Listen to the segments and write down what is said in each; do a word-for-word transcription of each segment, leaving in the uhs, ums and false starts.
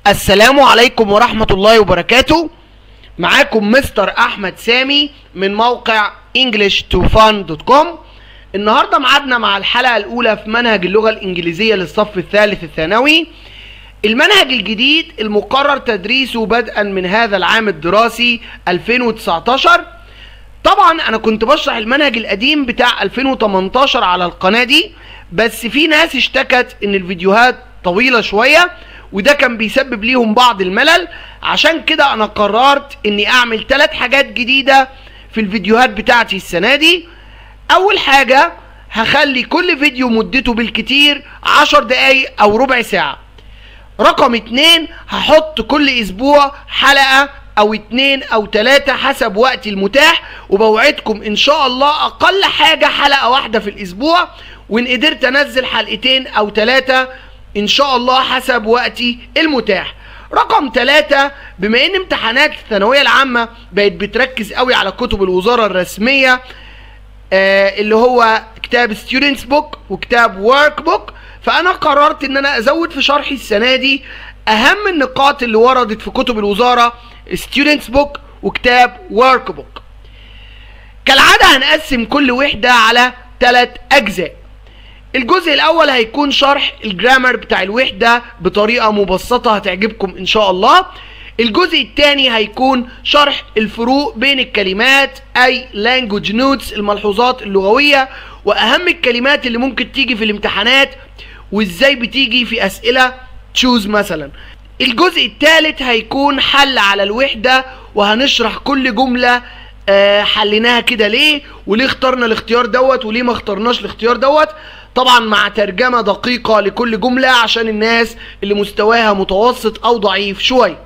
السلام عليكم ورحمة الله وبركاته. معاكم مستر أحمد سامي من موقع انجلش تو فان دوت كوم. النهاردة معادنا مع الحلقة الأولى في منهج اللغة الإنجليزية للصف الثالث الثانوي. المنهج الجديد المقرر تدريسه بدءا من هذا العام الدراسي ألفين وتسعتاشر. طبعا أنا كنت بشرح المنهج القديم بتاع ألفين وتمنتاشر على القناة دي، بس في ناس اشتكت إن الفيديوهات طويلة شوية وده كان بيسبب ليهم بعض الملل. عشان كده انا قررت اني اعمل ثلاث حاجات جديدة في الفيديوهات بتاعتي السنة دي. اول حاجة هخلي كل فيديو مدته بالكتير عشر دقايق او ربع ساعة. رقم اتنين هحط كل اسبوع حلقة او اتنين او تلاتة حسب وقتي المتاح، وبوعدكم ان شاء الله اقل حاجة حلقة واحدة في الاسبوع، وان قدرت انزل حلقتين او تلاتة ان شاء الله حسب وقتي المتاح. رقم ثلاثة، بما ان امتحانات الثانوية العامة بقت بتركز قوي على كتب الوزارة الرسمية آه اللي هو كتاب ستودنتس بوك وكتاب ورك بوك، فانا قررت ان انا ازود في شرحي السنة دي اهم النقاط اللي وردت في كتب الوزارة ستودنتس بوك وكتاب ورك بوك. كالعادة هنقسم كل وحدة على ثلاث اجزاء. الجزء الاول هيكون شرح الجرامر بتاع الوحدة بطريقة مبسطة هتعجبكم ان شاء الله. الجزء الثاني هيكون شرح الفروق بين الكلمات اي language notes الملحوظات اللغوية واهم الكلمات اللي ممكن تيجي في الامتحانات وازاي بتيجي في اسئلة تشوز مثلا. الجزء الثالث هيكون حل على الوحدة وهنشرح كل جملة آه حليناها كده ليه، وليه اخترنا الاختيار دوت وليه ما اخترناش الاختيار دوت، طبعا مع ترجمة دقيقة لكل جملة عشان الناس اللي مستواها متوسط او ضعيف شوية.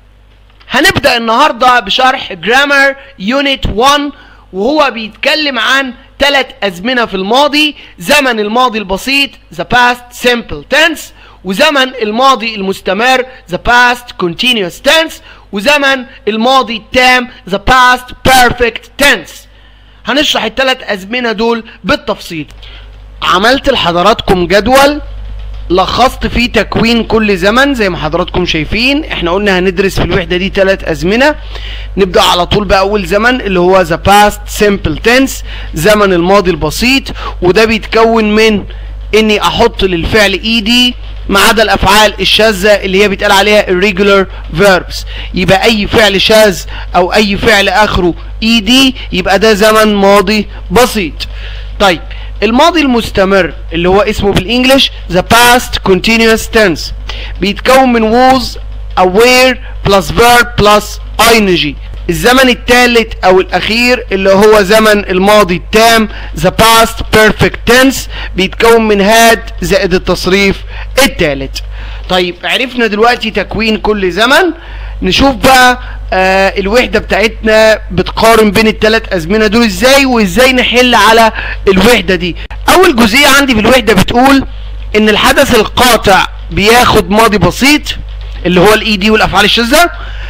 هنبدأ النهاردة بشرح جرامر يونت واحد، وهو بيتكلم عن ثلاث أزمنة في الماضي: زمن الماضي البسيط the past simple tense، وزمن الماضي المستمر the past continuous tense، وزمن الماضي التام the past perfect tense. هنشرح الثلاث أزمنة دول بالتفصيل. عملت لحضراتكم جدول لخصت فيه تكوين كل زمن زي ما حضراتكم شايفين. احنا قلنا هندرس في الوحدة دي ثلاث أزمنة. نبدأ على طول بأول زمن اللي هو the past simple tense، زمن الماضي البسيط، وده بيتكون من اني احط للفعل ايدي ما عدا الافعال الشاذة اللي هي بيتقال عليها irregular verbs. يبقى اي فعل شاذ او اي فعل اخره ايدي يبقى ده زمن ماضي بسيط. طيب الماضي المستمر اللي هو اسمه بالانجلش the past continuous tense، بيتكون من was او were plus verb plus ing. الزمن الثالث او الاخير اللي هو زمن الماضي التام the past perfect tense، بيتكون من had زائد التصريف الثالث. طيب عرفنا دلوقتي تكوين كل زمن. نشوف بقى آه الوحدة بتاعتنا بتقارن بين الثلاث أزمنة دول ازاي، وازاي نحل على الوحدة دي. اول جزئية عندي في الوحدة بتقول ان الحدث القاطع بياخد ماضي بسيط اللي هو الاي دي والافعال الشاذة.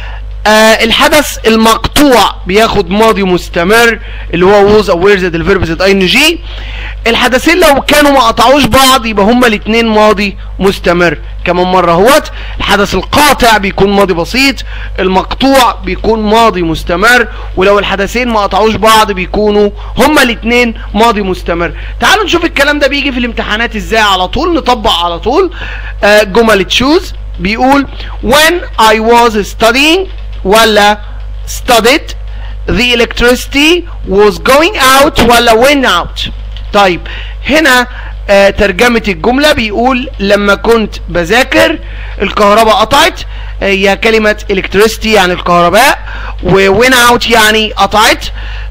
آه الحدث المقطوع بياخد ماضي مستمر اللي هو was او were زائد الفيرب زائد اي ان جي. الحدثين لو كانوا ما قطعوش بعض يبقى هما الاثنين ماضي مستمر. كمان مرة اهوت، الحدث القاطع بيكون ماضي بسيط، المقطوع بيكون ماضي مستمر، ولو الحدثين ما قطعوش بعض بيكونوا هما الاثنين ماضي مستمر. تعالوا نشوف الكلام ده بيجي في الامتحانات ازاي على طول، نطبق على طول. آه جمل تشوز بيقول when I was studying ولا studied the electricity was going out ولا went out. طيب هنا آه ترجمة الجملة بيقول لما كنت بذاكر الكهرباء قطعت. هي آه كلمة electricity يعني الكهرباء، و went out يعني قطعت.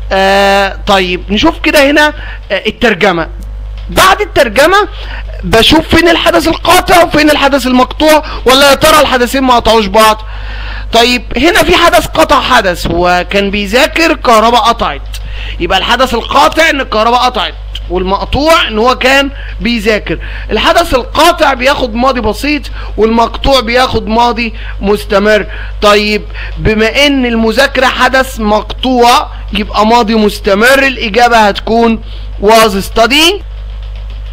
آه طيب نشوف كده هنا آه الترجمة. بعد الترجمة بشوف فين الحدث القاطع وفين الحدث المقطوع، ولا يا ترى الحدثين ما قطعوش بعض. طيب هنا في حدث قطع حدث، وكان بيذاكر الكهرباء قطعت، يبقى الحدث القاطع ان الكهرباء قطعت، والمقطوع ان هو كان بيذاكر. الحدث القاطع بياخد ماضي بسيط والمقطوع بياخد ماضي مستمر. طيب بما ان المذاكرة حدث مقطوع يبقى ماضي مستمر، الاجابة هتكون was studying.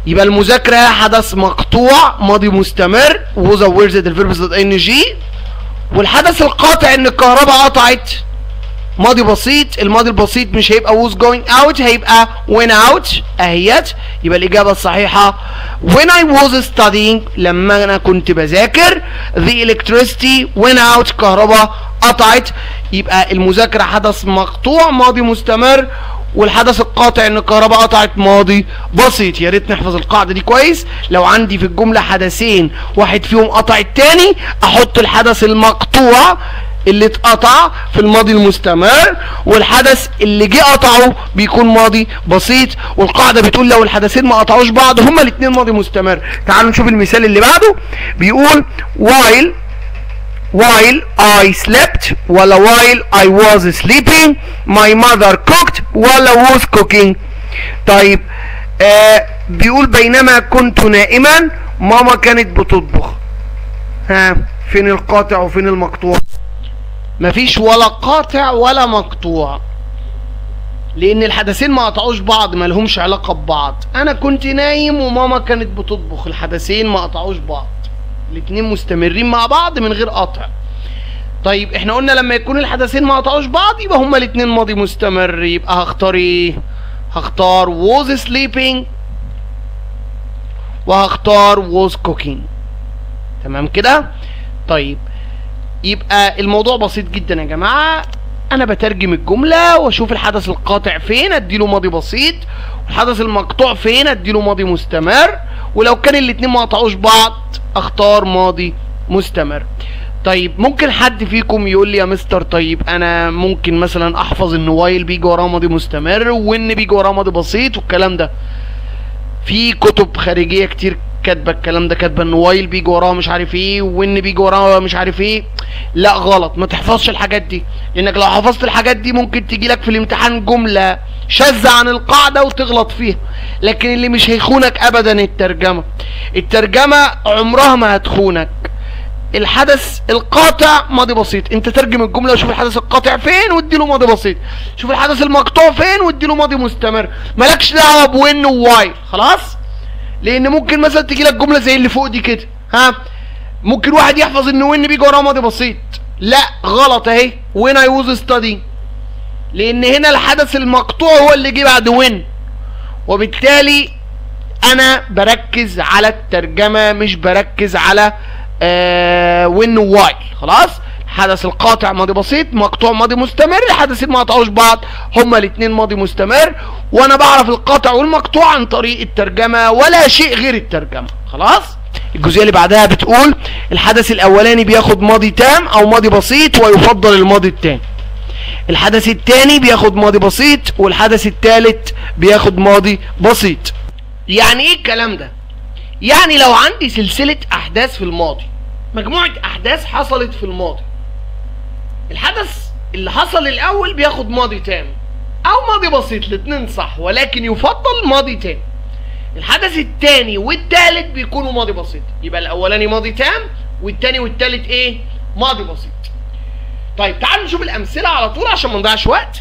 يبقى المذاكرة حدث مقطوع ماضي مستمر was a word that the verb is ing. والحدث القاطع ان الكهرباء قطعت ماضي بسيط. الماضي البسيط مش هيبقى was going out، هيبقى went out اهيت. يبقى الإجابة الصحيحة when I was studying، لما أنا كنت بذاكر the electricity went out، الكهرباء قطعت. يبقى المذاكرة حدث مقطوع ماضي مستمر، والحدث القاطع ان الكهرباء قطعت ماضي بسيط. يا ريت نحفظ القاعده دي كويس. لو عندي في الجمله حدثين واحد فيهم قطع التاني، احط الحدث المقطوع اللي اتقطع في الماضي المستمر، والحدث اللي جه قطعه بيكون ماضي بسيط. والقاعده بتقول لو الحدثين ما قطعوش بعض هما الاثنين ماضي مستمر. تعالوا نشوف المثال اللي بعده. بيقول while while I slept ولا while I was sleeping my mother cooked ولا was cooking. طيب آه بيقول بينما كنت نائما ماما كانت بتطبخ. ها فين القاطع وفين المقطوع؟ مفيش ولا قاطع ولا مقطوع، لان الحدثين ما قطعوش بعض، ما لهمش علاقه ببعض. انا كنت نايم وماما كانت بتطبخ، الحدثين ما قطعوش بعض، الاتنين مستمرين مع بعض من غير قطع. طيب احنا قلنا لما يكون الحدثين ما قطعوش بعض يبقى هما الاتنين ماضي مستمر. يبقى هختار ايه؟ هختار was sleeping وهختار was cooking. تمام كده؟ طيب يبقى الموضوع بسيط جدا يا جماعه. انا بترجم الجمله واشوف الحدث القاطع فين اديله ماضي بسيط، والحدث المقطوع فين اديله ماضي مستمر، ولو كان الاتنين ما قطعوش بعض اختار ماضي مستمر. طيب ممكن حد فيكم يقول لي يا مستر طيب انا ممكن مثلا احفظ ان وايل بيجي وراه ماضي مستمر وان بيجي وراه ماضي بسيط والكلام ده؟ في كتب خارجيه كتير كاتبه الكلام ده، كاتبه ان وايل بيجي وراه مش عارف ايه وان بيجي وراه مش عارف ايه. لا غلط، ما تحفظش الحاجات دي، لانك لو حفظت الحاجات دي ممكن تيجي لك في الامتحان جمله شاذه عن القاعده وتغلط فيها. لكن اللي مش هيخونك ابدا الترجمه. الترجمه عمرها ما هتخونك. الحدث القاطع ماضي بسيط، انت ترجم الجمله وشوف الحدث القاطع فين واديله ماضي بسيط، شوف الحدث المقطوع فين واديله ماضي مستمر. مالكش دعوه بوين وواي، خلاص؟ لان ممكن مثلا تجي لك جمله زي اللي فوق دي كده، ها ممكن واحد يحفظ ان وين بيجي وراه ماضي بسيط. لا غلط اهي، وين اي ووز ستادي، لان هنا الحدث المقطوع هو اللي جه بعد وين، وبالتالي انا بركز على الترجمه مش بركز على آه وين وواي. خلاص؟ الحدث القاطع ماضي بسيط، مقطوع ماضي مستمر، الحدثين ما قطعوش بعض هما الاثنين ماضي مستمر، وانا بعرف القاطع والمقطوع عن طريق الترجمه ولا شيء غير الترجمه. خلاص؟ الجزئيه اللي بعدها بتقول الحدث الاولاني بياخد ماضي تام او ماضي بسيط ويفضل الماضي التاني. الحدث الثاني بياخد ماضي بسيط والحدث الثالث بياخد ماضي بسيط. يعني ايه الكلام ده؟ يعني لو عندي سلسله احداث في الماضي، مجموعه احداث حصلت في الماضي، الحدث اللي حصل الاول بياخد ماضي تام او ماضي بسيط، الاثنين صح، ولكن يفضل ماضي تام. الحدث الثاني والثالث بيكونوا ماضي بسيط، يبقى الاولاني ماضي تام والثاني والثالث ايه؟ ماضي بسيط. طيب تعالوا نشوف الامثله على طول عشان ما نضيعش وقت.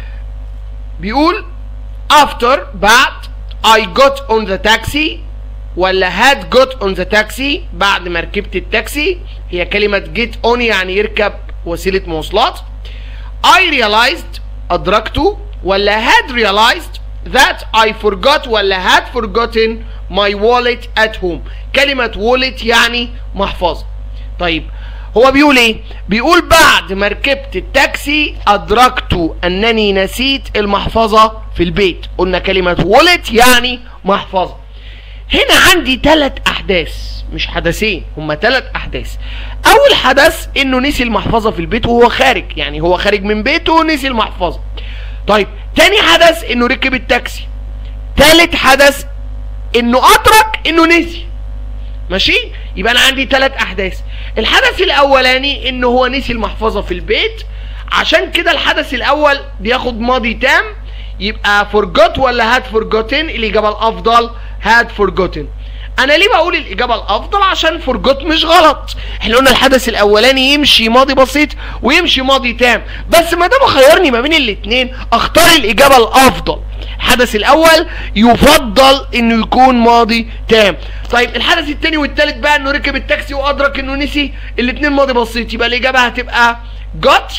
بيقول after بعد I got on the taxi ولا had got on the taxi، بعد ما ركبت التاكسي. هي كلمة get on يعني يركب وسيلة مواصلات. I realized أدركت ولا had realized that I forgot ولا had forgotten my wallet at home. كلمة wallet يعني محفظة. طيب هو بيقول ايه؟ بيقول بعد ما ركبت التاكسي أدركت أنني نسيت المحفظة في البيت. قلنا كلمة wallet يعني محفظة. هنا عندي ثلاث أحداث مش حدثين، هما ثلاث أحداث. أول حدث إنه نسي المحفظة في البيت وهو خارج، يعني هو خارج من بيته ونسي المحفظة. طيب تاني حدث إنه ركب التاكسي. تالت حدث إنه أدرك إنه نسي. ماشي؟ يبقى أنا عندي ثلاث أحداث. الحدث الأولاني إنه هو نسي المحفظة في البيت، عشان كده الحدث الأول بياخد ماضي تام، يبقى forgot ولا had forgotten؟ الإجابة الأفضل had forgotten. أنا ليه بقول الإجابة الأفضل؟ عشان forgot مش غلط. إحنا قلنا الحدث الأولاني يمشي ماضي بسيط ويمشي ماضي تام، بس ما دام خيرني ما بين الاتنين أختار الإجابة الأفضل. الحدث الاول يفضل انه يكون ماضي تام. طيب الحدث الثاني والثالث بقى انه ركب التاكسي وادرك انه نسي، الاثنين ماضي بسيط، يبقى الاجابه هتبقى got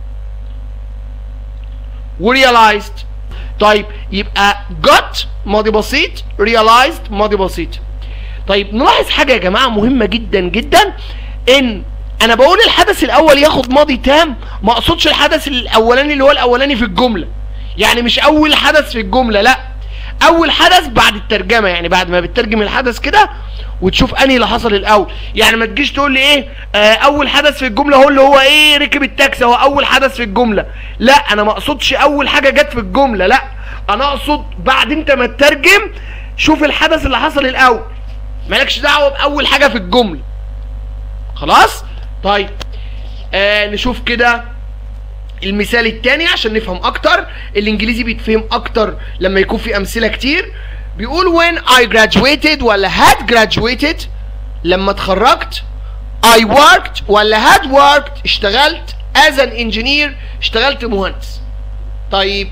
وrealized. طيب يبقى got ماضي بسيط، realized ماضي بسيط. طيب نلاحظ حاجه يا جماعه مهمه جدا جدا، ان انا بقول الحدث الاول ياخد ماضي تام، ما اقصدش الحدث الاولاني اللي هو الاولاني في الجمله، يعني مش اول حدث في الجمله، لا، اول حدث بعد الترجمه، يعني بعد ما بتترجم الحدث كده وتشوف انهي اللي حصل الاول. يعني ما تجيش تقول لي ايه آه اول حدث في الجمله هو اللي هو ايه ركب التاكسي، هو اول حدث في الجمله. لا، انا ما اقصدش اول حاجه جت في الجمله، لا، انا اقصد بعد انت ما تترجم شوف الحدث اللي حصل الاول، مالكش دعوه باول حاجه في الجمله. خلاص؟ طيب آه نشوف كده المثال الثاني عشان نفهم اكتر. الانجليزي بيتفهم اكتر لما يكون في امثله كتير. بيقول when I graduated ولا had graduated، لما اتخرجت. I worked ولا had worked، اشتغلت as an engineer، اشتغلت مهندس. طيب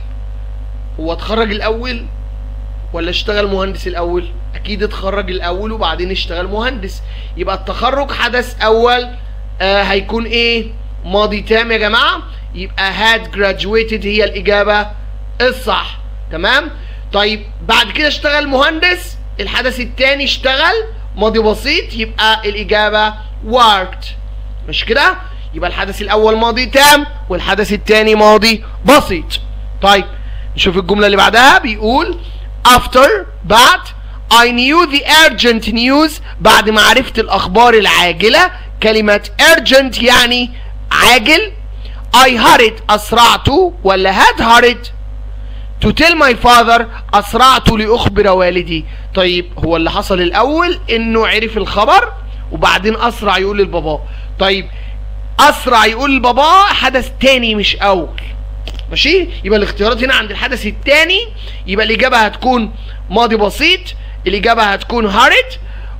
هو اتخرج الاول ولا اشتغل مهندس الاول؟ اكيد اتخرج الاول وبعدين اشتغل مهندس، يبقى التخرج حدث اول. آه هيكون ايه؟ ماضي تام يا جماعه، يبقى had graduated هي الاجابه الصح. تمام؟ طيب بعد كده اشتغل مهندس، الحدث الثاني اشتغل ماضي بسيط، يبقى الاجابه worked. مش كده؟ يبقى الحدث الاول ماضي تام والحدث الثاني ماضي بسيط. طيب نشوف الجمله اللي بعدها. بيقول after بعد I knew the urgent news، بعد ما عرفت الاخبار العاجله. كلمه urgent يعني عاجل. I hurried اسرعت ولا had hurried to tell my father، اسرعت لاخبر والدي. طيب هو اللي حصل الاول انه عرف الخبر وبعدين اسرع يقول للبابا. طيب اسرع يقول للبابا حدث تاني مش اول، ماشي؟ يبقى الاختيارات هنا عند الحدث التاني، يبقى الاجابه هتكون ماضي بسيط، الاجابه هتكون hurried،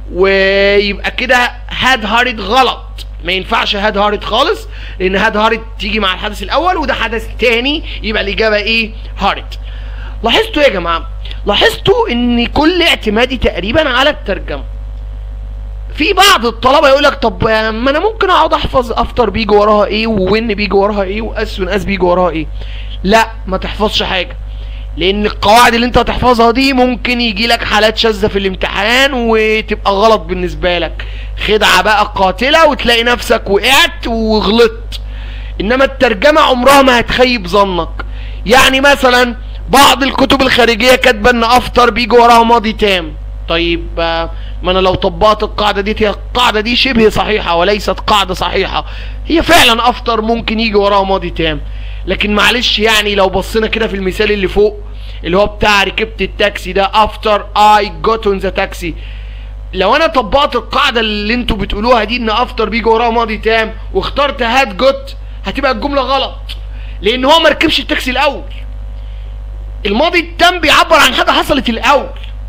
ويبقى كده had hurried غلط، ما ينفعش had hurried خالص، لان had hurried تيجي مع الحدث الاول وده حدث تاني، يبقى الاجابه ايه؟ hurried. لاحظتوا يا جماعه؟ لاحظتوا ان كل اعتمادي تقريبا على الترجمه. في بعض الطلبه يقول لك طب ما انا ممكن اقعد احفظ افتر بيجي وراها ايه ووين بيجي وراها ايه واس وناس بيجي وراها ايه. لا، ما تحفظش حاجه، لان القواعد اللي انت هتحفظها دي ممكن يجي لك حالات شاذه في الامتحان وتبقى غلط بالنسبه لك، خدعه بقى قاتله وتلاقي نفسك وقعت وغلطت. انما الترجمه عمرها ما هتخيب ظنك. يعني مثلا بعض الكتب الخارجيه كاتبه ان افتر بيجي وراها ماضي تام. طيب ما انا لو طبقت القاعده دي، هي القاعده دي شبه صحيحه وليست قاعده صحيحه، هي فعلا افتر ممكن يجي وراها ماضي تام، لكن معلش يعني لو بصينا كده في المثال اللي فوق اللي هو بتاع ركبت التاكسي ده after I got on the taxi، لو انا طبقت القاعده اللي انتوا بتقولوها دي ان افتر بيجي وراها ماضي تام واخترت هاد جوت، هتبقى الجمله غلط، لان هو ما ركبش التاكسي الاول. الماضي التام بيعبر عن حاجه حصلت الاول،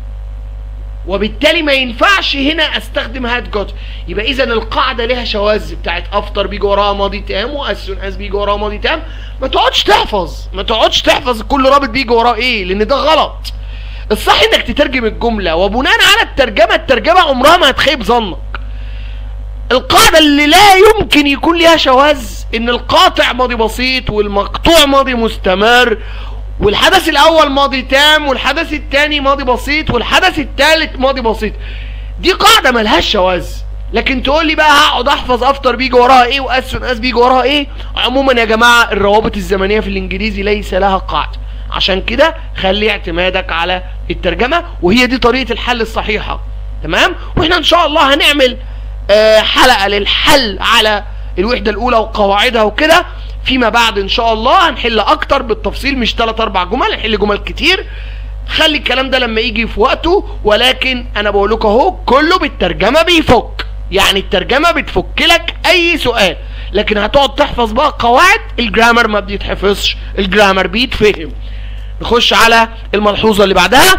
وبالتالي ما ينفعش هنا استخدم هاد جوت. يبقى اذا القاعده لها شواذ بتاعت افتر بيجي وراها ماضي تام واس سون از بيجي وراها ماضي تام. ما تقعدش تحفظ ما تقعدش تحفظ كل رابط بيجي وراه ايه، لان ده غلط. الصح انك تترجم الجمله، وبناء على الترجمه الترجمه عمرها ما هتخيب ظنك. القاعده اللي لا يمكن يكون ليها شواذ ان القاطع ماضي بسيط والمقطوع ماضي مستمر، والحدث الاول ماضي تام والحدث الثاني ماضي بسيط والحدث الثالث ماضي بسيط. دي قاعده ملهاش شواذ. لكن تقول لي بقى هقعد احفظ افتر بيجي وراها ايه واس سون اس بيجي وراها ايه. عموما يا جماعه الروابط الزمنيه في الانجليزي ليس لها قاعده، عشان كده خلي اعتمادك على الترجمه، وهي دي طريقه الحل الصحيحه. تمام؟ واحنا ان شاء الله هنعمل آه حلقه للحل على الوحده الاولى وقواعدها وكده فيما بعد ان شاء الله. هنحل اكتر بالتفصيل، مش ثلاث اربع جمل، هنحل جمل كتير. خلي الكلام ده لما يجي في وقته، ولكن انا بقول لكم اهو كله بالترجمه بيفك، يعني الترجمه بتفك لك اي سؤال، لكن هتقعد تحفظ بقى قواعد. الجرامر ما بيتحفظش، الجرامر بيتفهم. نخش على الملحوظه اللي بعدها.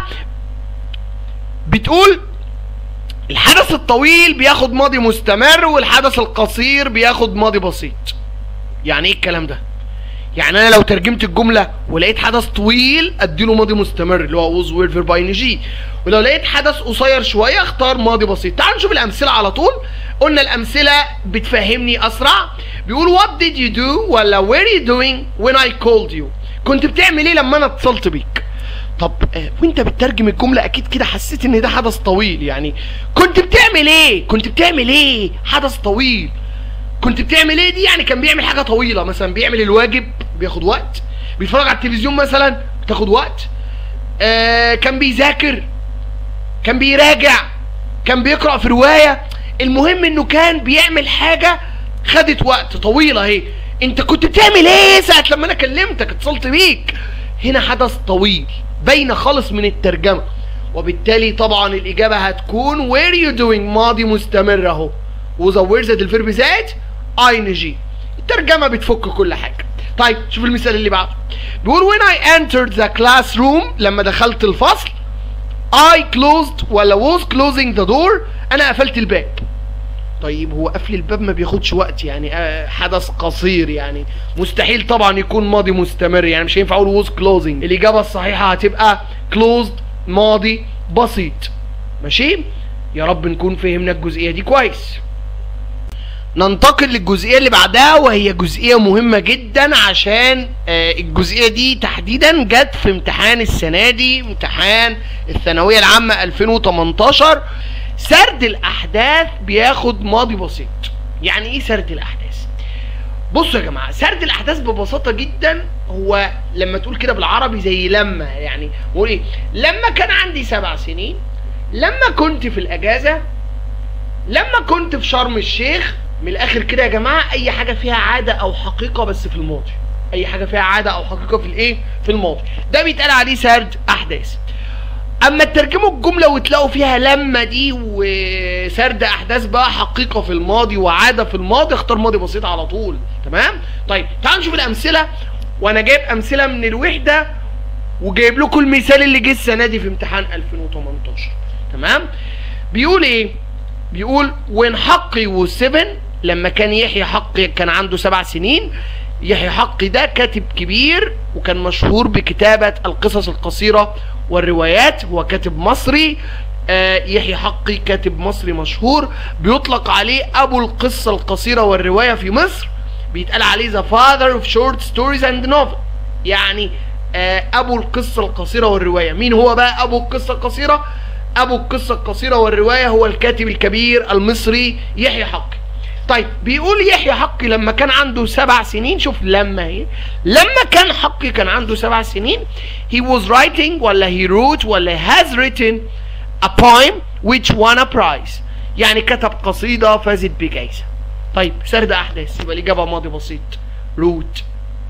بتقول الحدث الطويل بياخد ماضي مستمر والحدث القصير بياخد ماضي بسيط. يعني ايه الكلام ده؟ يعني انا لو ترجمت الجمله ولقيت حدث طويل اديله ماضي مستمر اللي هو was were verb ing، ولو لقيت حدث قصير شويه اختار ماضي بسيط. تعالوا نشوف الامثله على طول. قلنا الامثله بتفهمني اسرع. بيقول what did you do ولا were you doing when I called you؟ كنت بتعمل ايه لما انا اتصلت بيك؟ طب آه وانت بتترجم الجمله اكيد كده حسيت ان ده حدث طويل، يعني كنت بتعمل ايه؟ كنت بتعمل ايه؟ حدث طويل. كنت بتعمل ايه دي يعني كان بيعمل حاجه طويله، مثلا بيعمل الواجب بياخد وقت، بيتفرج على التلفزيون مثلا بتاخد وقت، آه كان بيذاكر، كان بيراجع، كان بيقرا في روايه. المهم انه كان بيعمل حاجه خدت وقت طويله اهي. انت كنت بتعمل ايه ساعه لما انا كلمتك اتصلت بيك؟ هنا حدث طويل باينه خالص من الترجمه، وبالتالي طبعا الاجابه هتكون were you doing ماضي مستمر اهو، وزود زائد الفيرب زائد اي ان جي. الترجمه بتفك كل حاجه. طيب شوف المثال اللي بعده. بيقول when I entered the classroom لما دخلت الفصل I closed ولا was closing the door، انا قفلت الباب. طيب هو قفل الباب ما بياخدش وقت، يعني حدث قصير، يعني مستحيل طبعا يكون ماضي مستمر، يعني مش هينفع اقول was closing. الاجابه الصحيحه هتبقى closed ماضي بسيط. ماشي؟ يا رب نكون فهمنا الجزئيه دي كويس. ننتقل للجزئيه اللي بعدها، وهي جزئيه مهمه جدا عشان الجزئيه دي تحديدا جت في امتحان السنه دي، امتحان الثانويه العامه ألفين وتمنتاشر. سرد الاحداث بياخد ماضي بسيط. يعني ايه سرد الاحداث؟ بصوا يا جماعه، سرد الاحداث ببساطه جدا هو لما تقول كده بالعربي زي لما، يعني بقول ايه؟ لما كان عندي سبع سنين، لما كنت في الاجازه، لما كنت في شرم الشيخ. من الاخر كده يا جماعه اي حاجه فيها عاده او حقيقه بس في الماضي، اي حاجه فيها عاده او حقيقه في الايه؟ في الماضي، ده بيتقال عليه سرد احداث. اما تترجموا الجمله وتلاقوا فيها لما دي وسرد احداث بقى حقيقه في الماضي وعاده في الماضي، اختار ماضي بسيط على طول. تمام؟ طيب تعالوا نشوف الامثله، وانا جايب امثله من الوحده وجايب لكم المثال اللي جه السنه دي في امتحان ألفين وتمنتاشر. تمام؟ بيقول ايه؟ بيقول when حقي was seven، لما كان يحيى حقي كان عنده سبع سنين. يحيى حقي ده كاتب كبير وكان مشهور بكتابة القصص القصيرة والروايات، هو كاتب مصري. آه يحيى حقي كاتب مصري مشهور، بيطلق عليه أبو القصة القصيرة والرواية في مصر، بيتقال عليه the father of short stories and novel، يعني آه أبو القصة القصيرة والرواية. مين هو بقى أبو القصة القصيرة؟ أبو القصة القصيرة والرواية هو الكاتب الكبير المصري يحيى حقي. طيب بيقول يحيى حقي لما كان عنده سبع سنين، شوف لما هي، لما كان حقي كان عنده سبع سنين he was writing ولا he wrote ولا has written a poem which won a prize، يعني كتب قصيدة فازت بجائزة. طيب سرد أحداث، يبقى الإجابة ماضي بسيط wrote.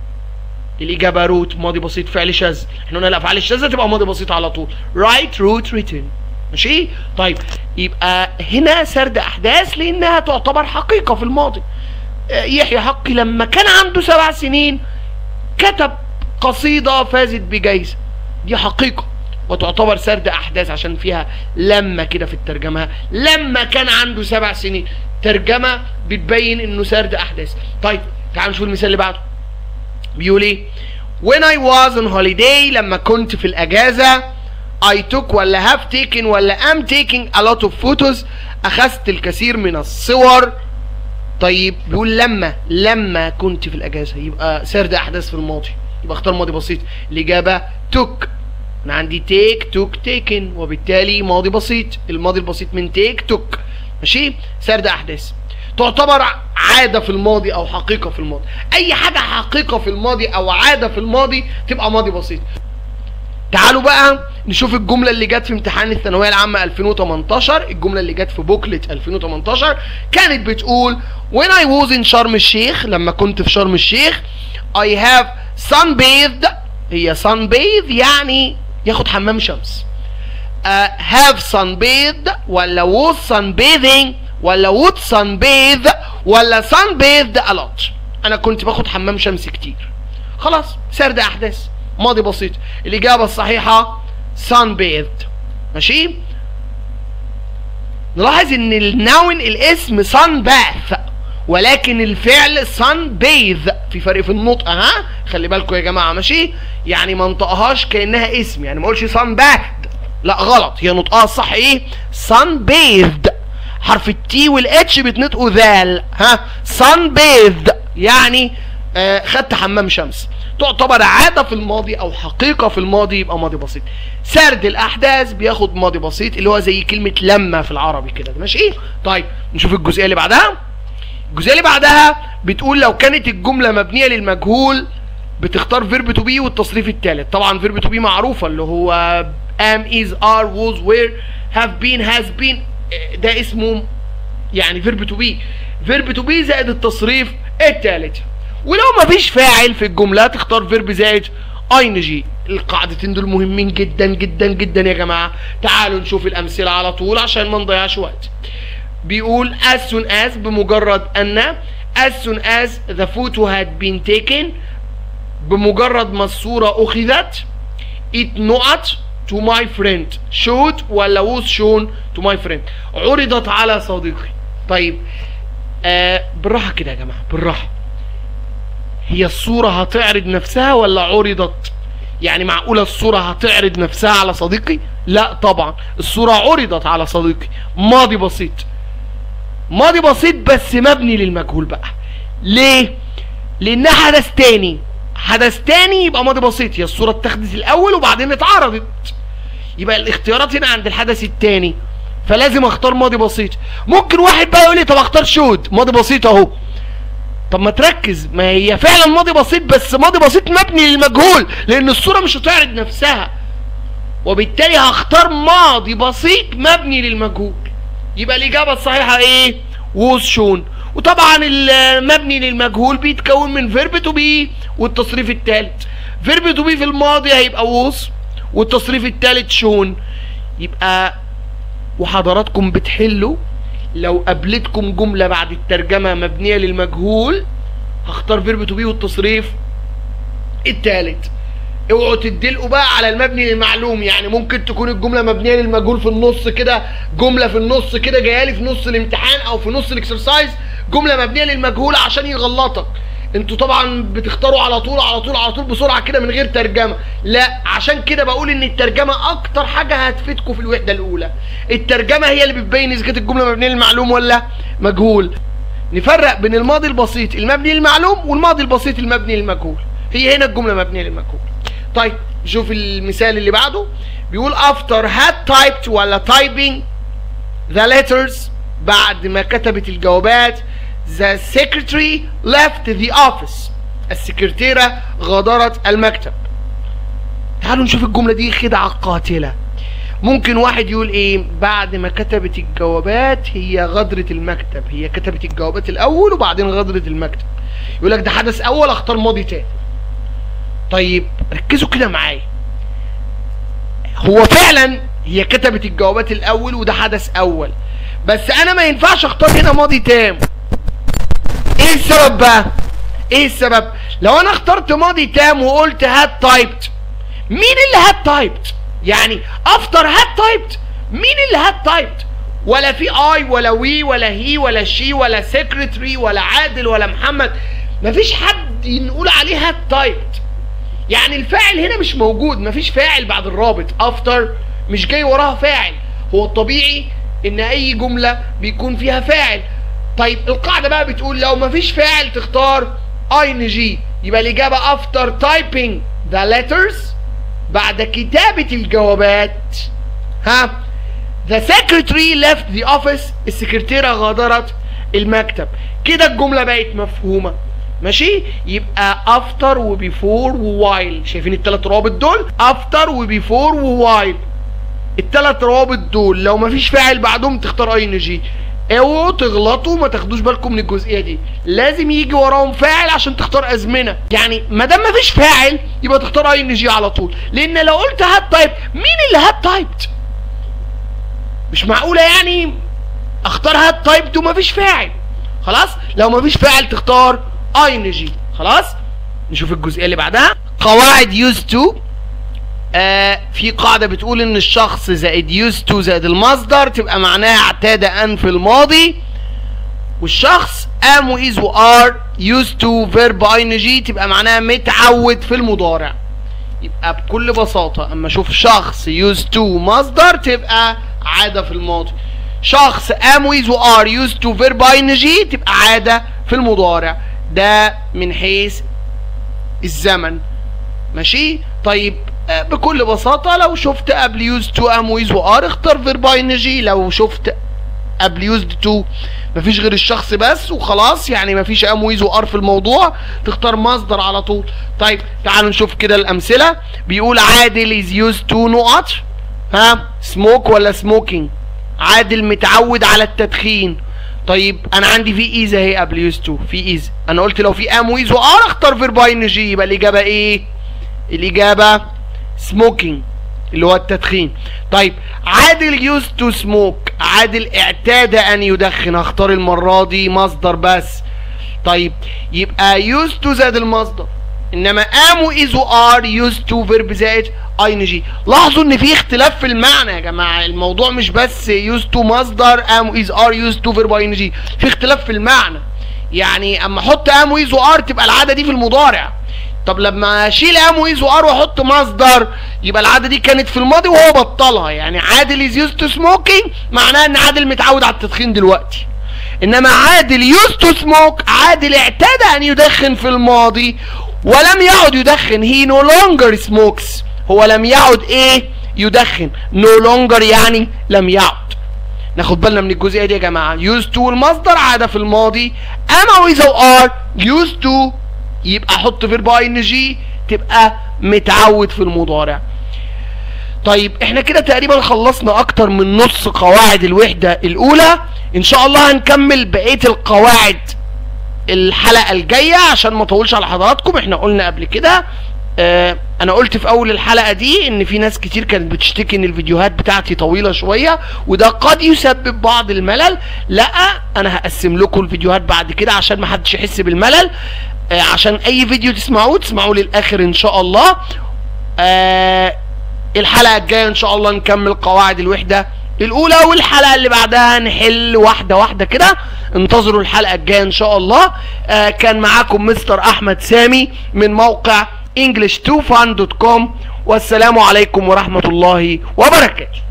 الإجابة wrote ماضي بسيط فعل شاذ، احنا قلنا الأفعال الشاذة تبقى ماضي بسيط على طول. write wrote written. ماشي؟ طيب يبقى هنا سرد احداث لانها تعتبر حقيقه في الماضي. يحيى حقي لما كان عنده سبع سنين كتب قصيده فازت بجائزه، دي حقيقه وتعتبر سرد احداث عشان فيها لما كده في الترجمه، لما كان عنده سبع سنين، ترجمه بتبين انه سرد احداث. طيب تعالوا نشوف المثال اللي بعده. بيقول ايه؟ when I was on holiday، لما كنت في الاجازه I took ولا have taken ولا am taking a lot of photos، أخذت الكثير من الصور. طيب بيقول لما لما كنت في الأجازة، يبقى سرد أحداث في الماضي، يبقى اختار ماضي بسيط. الإجابة took، أنا عندي take took taken، وبالتالي ماضي بسيط. الماضي البسيط من take took. ماشي؟ سرد أحداث تعتبر عادة في الماضي أو حقيقة في الماضي. أي حاجة حقيقة في الماضي أو عادة في الماضي تبقى ماضي بسيط. تعالوا بقى نشوف الجملة اللي جت في امتحان الثانوية العامة ألفين وتمنتاشر. الجملة اللي جت في بوكلت ألفين وتمنتاشر كانت بتقول when I was in شرم الشيخ، لما كنت في شرم الشيخ I have sunbathed. هي sunbathe يعني ياخد حمام شمس. uh, have sunbathed ولا was sunbathing ولا would sunbathe ولا sunbathed a lot. أنا كنت باخد حمام شمس كتير. خلاص سرد أحداث ماضي بسيط. الإجابة الصحيحة sunbathed. ماشي؟ نلاحظ إن النون الاسم sun bath ولكن الفعل sun bathe في فرق في النطق. ها خلي بالكم يا جماعه ماشي، يعني ما انطقهاش كانها اسم، يعني ما اقولش sun bathed، لا غلط، هي نطقها الصح ايه؟ sun bathed. حرف التي والاتش بيتنطقوا ذال. ها sun bathed يعني آه خدت حمام شمس. تعتبر عاده في الماضي او حقيقه في الماضي، يبقى ماضي بسيط. سرد الاحداث بياخد ماضي بسيط اللي هو زي كلمه لما في العربي كده ماشي. طيب نشوف الجزئيه اللي بعدها. الجزئيه اللي بعدها بتقول لو كانت الجمله مبنيه للمجهول بتختار فيرب تو بي والتصريف الثالث. طبعا فيرب تو بي معروفه اللي هو am is are was were have been has been، ده اسمه يعني فيرب تو بي. فيرب تو بي زائد التصريف الثالث. ولو مفيش فاعل في الجمله تختار فيرب زائد اي ان جي. القاعدتين دول مهمين جدا جدا جدا يا جماعه. تعالوا نشوف الامثله على طول عشان ما نضيعش وقت. بيقول as soon as بمجرد ان، as soon as the photo had been taken بمجرد ما الصورة أخذت، it not to my friend showed ولا was shown to my friend عرضت على صديقي. طيب آه بالراحة كده يا جماعة بالراحة، هي الصورة هتعرض نفسها ولا عرضت؟ يعني معقولة الصورة هتعرض نفسها على صديقي؟ لا طبعا، الصورة عرضت على صديقي. ماضي بسيط، ماضي بسيط بس مبني للمجهول بقى. ليه؟ لأنها حدث تاني. حدث تاني يبقى ماضي بسيط، هي الصورة اتخذت الأول وبعدين اتعرضت. يبقى الاختيارات هنا عند الحدث التاني، فلازم اختار ماضي بسيط. ممكن واحد بقى يقول لي طب اختار شود، ماضي بسيط اهو. طب ما تركز، ما هي فعلا ماضي بسيط بس ماضي بسيط مبني للمجهول لأن الصورة مش هتعرض نفسها، وبالتالي هختار ماضي بسيط مبني للمجهول. يبقى الإجابة الصحيحة إيه؟ was shown. وطبعا المبني للمجهول بيتكون من فيرب تو بي والتصريف الثالث. فيرب تو بي في الماضي هيبقى was والتصريف الثالث shown. يبقى وحضراتكم بتحلوا لو قابلتكم جملة بعد الترجمة مبنية للمجهول هختار فيرب تو بي والتصريف الثالث. اوعوا تدلقوا بقى على المبني للمعلوم، يعني ممكن تكون الجمله مبنيه للمجهول في النص كده، جمله في النص كده جايه لي في نص الامتحان او في نص الاكسرسايز جمله مبنيه للمجهول عشان يغلطك. انتوا طبعا بتختاروا على طول على طول على طول بسرعه كده من غير ترجمه. لا، عشان كده بقول ان الترجمه اكتر حاجه هتفيدكم في الوحده الاولى. الترجمه هي اللي بتبين اذا كانت الجمله مبنيه للمعلوم ولا مجهول. نفرق بين الماضي البسيط المبني للمعلوم والماضي البسيط المبني للمجهول. هي هنا الجمله مبنيه للمجهول. طيب شوف المثال اللي بعده. بيقول after had typed ولا typing the letters بعد ما كتبت الجوابات the secretary left the office السكرتيرة غادرت المكتب. تعالوا نشوف الجملة دي خدعة قاتلة. ممكن واحد يقول ايه؟ بعد ما كتبت الجوابات هي غادرت المكتب، هي كتبت الجوابات الاول وبعدين غادرت المكتب. يقول لك ده حدث اول، اختار ماضي تاني. طيب ركزوا كده معايا، هو فعلا هي كتبت الجوابات الاول وده حدث اول، بس انا ما ينفعش اختار هنا ماضي تام. ايه السبب بقى؟ ايه السبب؟ لو انا اخترت ماضي تام وقلت هاد تايبت، مين اللي هاد تايبت؟ يعني افتر هاد تايبت مين اللي هاد تايبت؟ ولا في اي ولا وي ولا هي ولا شي ولا سكرتري ولا عادل ولا محمد، مفيش حد نقول عليه هاد تايبت. يعني الفاعل هنا مش موجود، مفيش فاعل بعد الرابط. افتر مش جاي وراها فاعل، هو الطبيعي ان اي جمله بيكون فيها فاعل. طيب القاعده بقى بتقول لو مفيش فاعل تختار اي ان جي. يبقى الاجابه افتر تايبنج ذا ليترز بعد كتابه الجوابات. ها the secretary left the office السكرتيره غادرت المكتب. كده الجمله بقت مفهومه ماشي. يبقى افتر وبيفور ووايل، شايفين الثلاث روابط دول؟ افتر وبيفور ووايل، الثلاث روابط دول لو مفيش فاعل بعدهم تختار اي ان جي. اوعوا تغلطوا، ما تاخدوش بالكم من الجزئيه دي، لازم يجي وراهم فاعل عشان تختار ازمنه. يعني ما دام مفيش فاعل يبقى تختار اي ان جي على طول، لان لو قلت هاد تايب مين اللي هاد تايبت؟ مش معقوله يعني اختار هاد تايبت ومفيش فاعل. خلاص لو مفيش فاعل تختار اي ان جي. خلاص نشوف الجزئيه اللي بعدها. قواعد used to. آه في قاعده بتقول ان الشخص زائد used to زائد المصدر تبقى معناها اعتاد ان في الماضي، والشخص am و is و are used to verb ing تبقى معناها متعود في المضارع. يبقى بكل بساطة اما اشوف شخص used to مصدر تبقى عادة في الماضي. شخص am و is و are used to verb ing تبقى عادة في المضارع. ده من حيث الزمن. ماشي؟ طيب بكل بساطة لو شفت قبل used to am و is و are اختار verb ing. لو شفت قبل used to مفيش غير الشخص بس وخلاص، يعني مفيش am و is و are في الموضوع، تختار مصدر على طول. طيب تعالوا نشوف كده الأمثلة. بيقول عادل is used to نقط ها smoke ولا smoking. عادل متعود على التدخين. طيب انا عندي في is اهي قبل used to، في is. انا قلت لو في am و is و are اختار verb ing. يبقى الإجابة ايه؟ الإجابة smoking اللي هو التدخين. طيب عادل used to smoke، عادل اعتاد ان يدخن، هختار المرة دي مصدر بس. طيب يبقى used to زائد المصدر، انما am و is و are used to verb زائد ing. لاحظوا ان في اختلاف في المعنى يا جماعة. الموضوع مش بس used to مصدر am و is are used to verb ing، في اختلاف في المعنى. يعني اما احط am و is و are تبقى العادة دي في المضارع. طب لما اشيل am و is و are واحط مصدر يبقى العاده دي كانت في الماضي وهو بطلها. يعني عادل is used to smoking معناه ان عادل متعود على التدخين دلوقتي. انما عادل used to smoke عادل اعتاد ان يدخن في الماضي ولم يعد يدخن. he no longer smokes، هو لم يعد ايه؟ يدخن. no longer يعني لم يعد. ناخد بالنا من الجزئيه دي يا جماعه. used to المصدر عاده في الماضي، am و is و are used to يبقى احط فيرب ing تبقى متعود في المضارع. طيب احنا كده تقريبا خلصنا اكتر من نص قواعد الوحدة الاولى. ان شاء الله هنكمل بقية القواعد الحلقة الجاية عشان ما اطولش على حضراتكم. احنا قلنا قبل كده اه انا قلت في اول الحلقة دي ان في ناس كتير كانت بتشتكي ان الفيديوهات بتاعتي طويلة شوية وده قد يسبب بعض الملل. لا انا هقسم لكم الفيديوهات بعد كده عشان ما حدش يحس بالملل، آه عشان اي فيديو تسمعوه تسمعوه للاخر ان شاء الله. آه الحلقة الجاية ان شاء الله نكمل قواعد الوحدة الاولى، والحلقة اللي بعدها نحل واحدة واحدة كده. انتظروا الحلقة الجاية ان شاء الله. آه كان معاكم مستر احمد سامي من موقع انجلش تو فان دوت كوم، والسلام عليكم ورحمة الله وبركاته.